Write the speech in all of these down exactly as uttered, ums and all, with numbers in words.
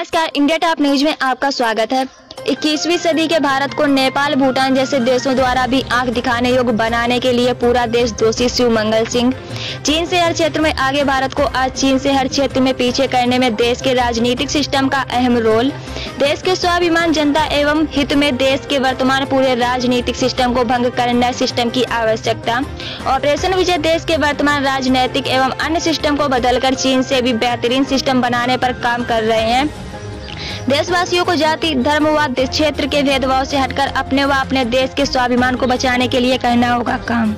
नमस्कार, India top news में आपका स्वागत है। इक्कीसवीं सदी के भारत को नेपाल, भूटान जैसे देशों द्वारा भी आंख दिखाने योग्य बनाने के लिए पूरा देश दोषी शिव मंगल सिंह। चीन से हर क्षेत्र में आगे भारत को आज चीन से हर क्षेत्र में पीछे करने में देश के राजनीतिक सिस्टम का अहम रोल। देश के स्वाभिमान, जनता एवं हित में देश के वर्तमान पूरे राजनीतिक सिस्टम को भंग करना सिस्टम की आवश्यकता। ऑपरेशन विजय देश के वर्तमान राजनीतिक एवं अन्य सिस्टम को बदलकर चीन से भी बेहतरीन सिस्टम बनाने पर काम कर रहे हैं। देशवासियों को जाति, धर्म व क्षेत्र के भेदभाव से हटकर अपने व अपने देश के स्वाभिमान को बचाने के लिए करना होगा काम।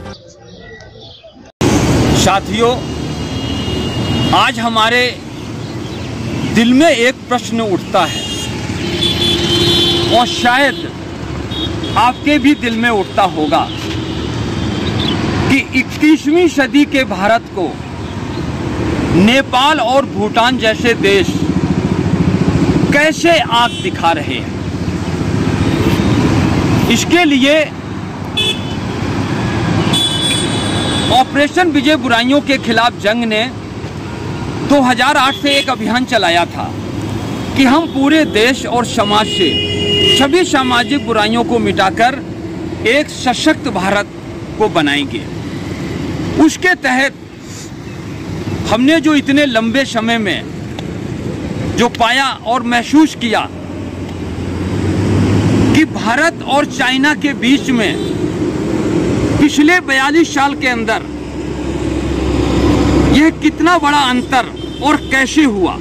साथियों, आज हमारे दिल में एक प्रश्न उठता है और शायद आपके भी दिल में उठता होगा कि इक्कीसवीं सदी के भारत को नेपाल और भूटान जैसे देश कैसे आंख दिखा रहे हैं। इसके लिए ऑपरेशन विजय बुराइयों के खिलाफ जंग ने दो हज़ार आठ से एक अभियान चलाया था कि हम पूरे देश और समाज से सभी सामाजिक बुराइयों को मिटाकर एक सशक्त भारत को बनाएंगे। उसके तहत हमने जो इतने लंबे समय में जो पाया और महसूस किया कि भारत और चाइना के बीच में पिछले बयालीस साल के अंदर यह कितना बड़ा अंतर और कैसे हुआ,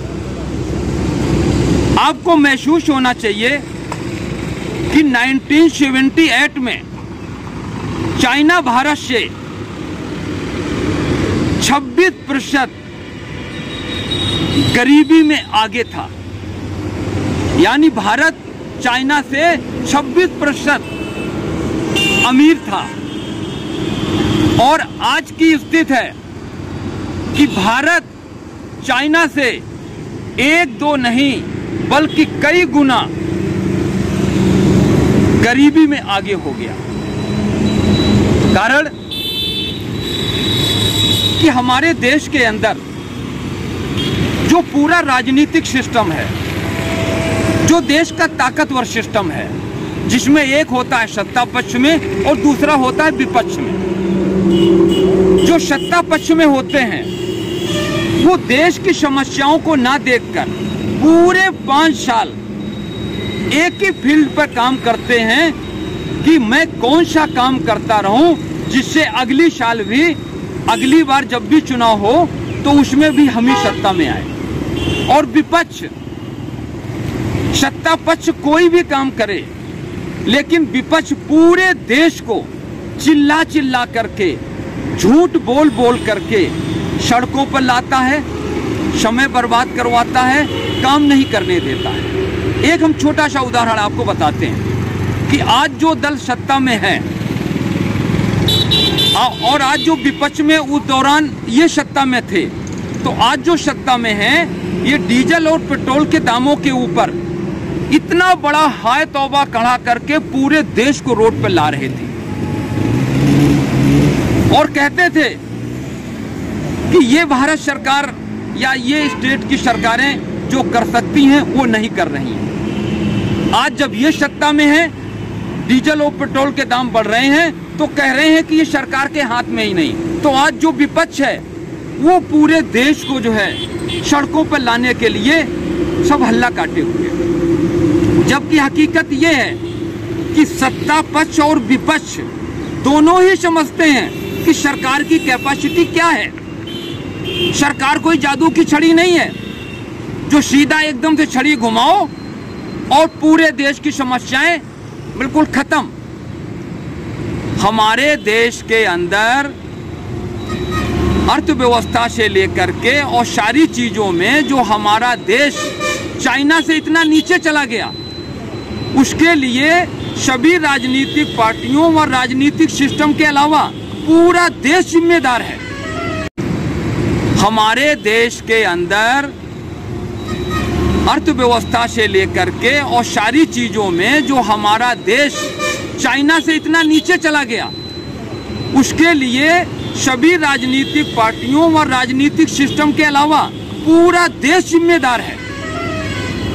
आपको महसूस होना चाहिए कि उन्नीस सौ अठहत्तर में चाइना भारत से छब्बीस प्रतिशत गरीबी में आगे था, यानी भारत चाइना से छब्बीस प्रतिशत अमीर था। और आज की स्थिति है कि भारत चाइना से एक दो नहीं बल्कि कई गुना गरीबी में आगे हो गया। कारण कि हमारे देश के अंदर जो पूरा राजनीतिक सिस्टम है, जो देश का ताकतवर सिस्टम है, जिसमें एक होता है सत्ता पक्ष में और दूसरा होता है विपक्ष में। जो सत्ता पक्ष में होते हैं वो देश की समस्याओं को ना देखकर पूरे पाँच साल एक ही फील्ड पर काम करते हैं कि मैं कौन सा काम करता रहूं जिससे अगली साल भी, अगली बार जब भी चुनाव हो तो उसमें भी हम ही सत्ता में आए। और विपक्ष, सत्ता पक्ष कोई भी काम करे लेकिन विपक्ष पूरे देश को चिल्ला चिल्ला करके, झूठ बोल बोल करके सड़कों पर लाता है, समय बर्बाद करवाता है, काम नहीं करने देता है। एक हम छोटा सा उदाहरण आपको बताते हैं कि आज जो दल सत्ता में है और आज जो विपक्ष में उस दौरान ये सत्ता में थे, तो आज जो सत्ता में है ये डीजल और पेट्रोल के दामों के ऊपर इतना बड़ा हाय तौबा खड़ा करके पूरे देश को रोड पर ला रहे थे और कहते थे कि ये भारत सरकार या ये स्टेट की सरकारें जो कर सकती हैं वो नहीं कर रही हैं। आज जब ये सत्ता में है, डीजल और पेट्रोल के दाम बढ़ रहे हैं तो कह रहे हैं कि ये सरकार के हाथ में ही नहीं। तो आज जो विपक्ष है वो पूरे देश को जो है सड़कों पर लाने के लिए सब हल्ला काटे हुए, जबकि हकीकत ये है कि सत्ता पक्ष और विपक्ष दोनों ही समझते हैं कि सरकार की कैपेसिटी क्या है। सरकार कोई जादू की छड़ी नहीं है जो सीधा एकदम से छड़ी घुमाओ और पूरे देश की समस्याएं बिल्कुल खत्म। हमारे देश के अंदर अर्थव्यवस्था से लेकर के और सारी चीजों में जो हमारा देश चाइना से इतना नीचे चला गया, उसके लिए सभी राजनीतिक पार्टियों और राजनीतिक सिस्टम के अलावा पूरा देश जिम्मेदार है। हमारे देश के अंदर अर्थव्यवस्था से लेकर के और सारी चीजों में जो हमारा देश चाइना से इतना नीचे चला गया, उसके लिए सभी राजनीतिक पार्टियों और राजनीतिक सिस्टम के अलावा पूरा देश जिम्मेदार है।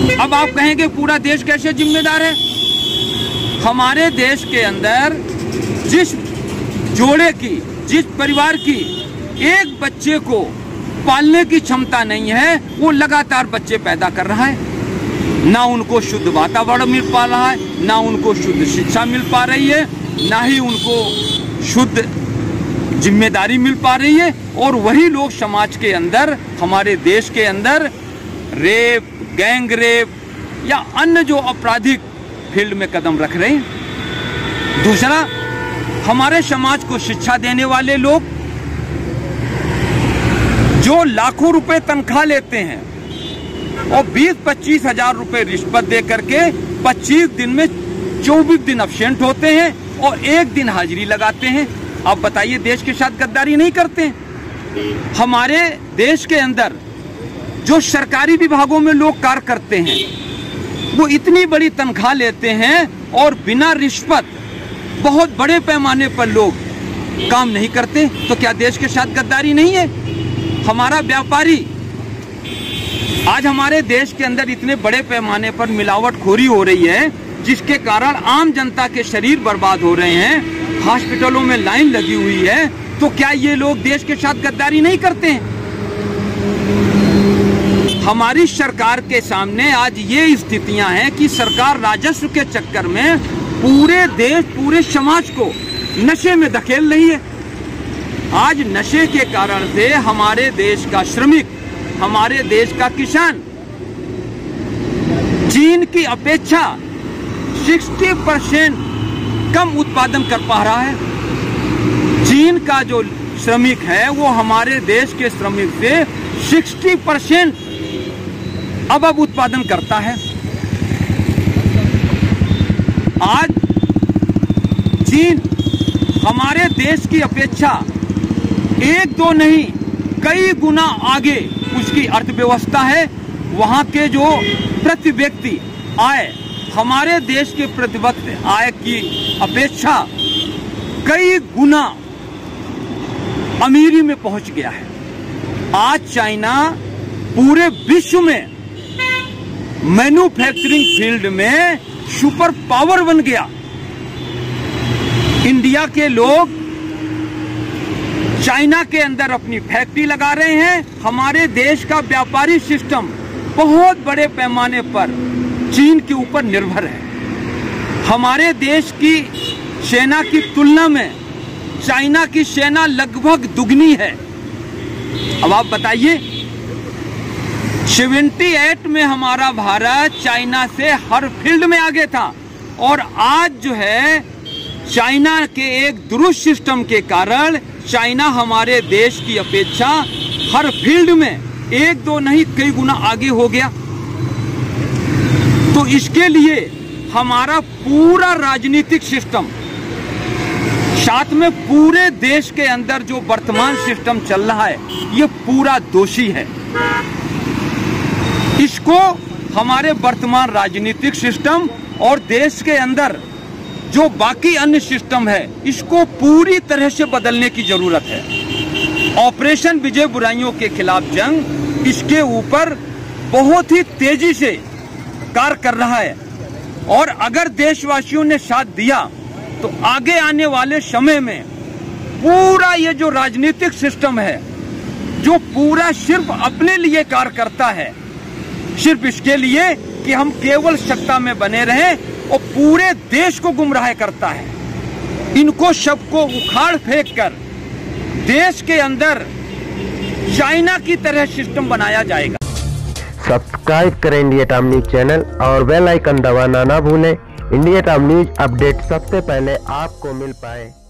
अब आप कहेंगे पूरा देश कैसे जिम्मेदार है? हमारे देश के अंदर जिस जोड़े की, जिस परिवार की एक बच्चे को पालने की क्षमता नहीं है, वो लगातार बच्चे पैदा कर रहा है। ना उनको शुद्ध वातावरण मिल पा रहा है, ना उनको शुद्ध शिक्षा मिल पा रही है, ना ही उनको शुद्ध जिम्मेदारी मिल पा रही है। और वही लोग समाज के अंदर, हमारे देश के अंदर रेप, गैंग रेप या अन्य जो आपराधिक फील्ड में कदम रख रहे हैं। दूसरा, हमारे समाज को शिक्षा देने वाले लोग जो लाखों रुपए तनख्वाह लेते हैं और बीस पच्चीस हजार रुपए रिश्वत दे करके पच्चीस दिन में चौबीस दिन अब्सेंट होते हैं और एक दिन हाजिरी लगाते हैं। आप बताइए, देश के साथ गद्दारी नहीं करते हैं? हमारे देश के अंदर जो सरकारी विभागों में लोग कार्य करते हैं, वो इतनी बड़ी तनख्वाह लेते हैं और बिना रिश्वत बहुत बड़े पैमाने पर लोग काम नहीं करते। तो क्या देश के साथ गद्दारी नहीं है? हमारा व्यापारी, आज हमारे देश के अंदर इतने बड़े पैमाने पर मिलावटखोरी हो रही है, जिसके कारण आम जनता के शरीर बर्बाद हो रहे हैं, हॉस्पिटलों में लाइन लगी हुई है। तो क्या ये लोग देश के साथ गद्दारी नहीं करते हैं? हमारी सरकार के सामने आज ये स्थितियां हैं कि सरकार राजस्व के चक्कर में पूरे देश, पूरे समाज को नशे में धकेल रही है। आज नशे के कारण से हमारे देश का श्रमिक, हमारे देश का किसान चीन की अपेक्षा साठ परसेंट कम उत्पादन कर पा रहा है। चीन का जो श्रमिक है वो हमारे देश के श्रमिक से साठ परसेंट अब अब उत्पादन करता है। आज चीन हमारे देश की अपेक्षा एक दो नहीं कई गुना आगे उसकी अर्थव्यवस्था है। वहां के जो प्रति व्यक्ति आय हमारे देश के प्रति व्यक्ति आय की अपेक्षा कई गुना अमीरी में पहुंच गया है। आज चाइना पूरे विश्व में मैन्युफैक्चरिंग फील्ड में सुपर पावर बन गया। इंडिया के लोग चाइना के अंदर अपनी फैक्ट्री लगा रहे हैं। हमारे देश का व्यापारी सिस्टम बहुत बड़े पैमाने पर चीन के ऊपर निर्भर है। हमारे देश की सेना की तुलना में चाइना की सेना लगभग दुगनी है। अब आप बताइए, अठहत्तर में हमारा भारत चाइना से हर फील्ड में आगे था, और आज जो है चाइना के एक दुरुस्त सिस्टम के कारण चाइना हमारे देश की अपेक्षा हर फील्ड में एक दो नहीं कई गुना आगे हो गया। तो इसके लिए हमारा पूरा राजनीतिक सिस्टम, साथ में पूरे देश के अंदर जो वर्तमान सिस्टम चल रहा है, ये पूरा दोषी है। इसको हमारे वर्तमान राजनीतिक सिस्टम और देश के अंदर जो बाकी अन्य सिस्टम है, इसको पूरी तरह से बदलने की जरूरत है। ऑपरेशन विजय बुराइयों के खिलाफ जंग इसके ऊपर बहुत ही तेजी से कार्य कर रहा है, और अगर देशवासियों ने साथ दिया तो आगे आने वाले समय में पूरा ये जो राजनीतिक सिस्टम है, जो पूरा सिर्फ अपने लिए कार्य करता है, सिर्फ इसके लिए कि हम केवल सत्ता में बने रहें, और पूरे देश को गुमराह करता है, इनको सबको उखाड़ फेंक कर देश के अंदर चाइना की तरह सिस्टम बनाया जाएगा। सब्सक्राइब करें इंडिया टाइम न्यूज चैनल और बेल आइकन दबाना ना भूलें। इंडिया टाइम न्यूज अपडेट सबसे पहले आपको मिल पाए।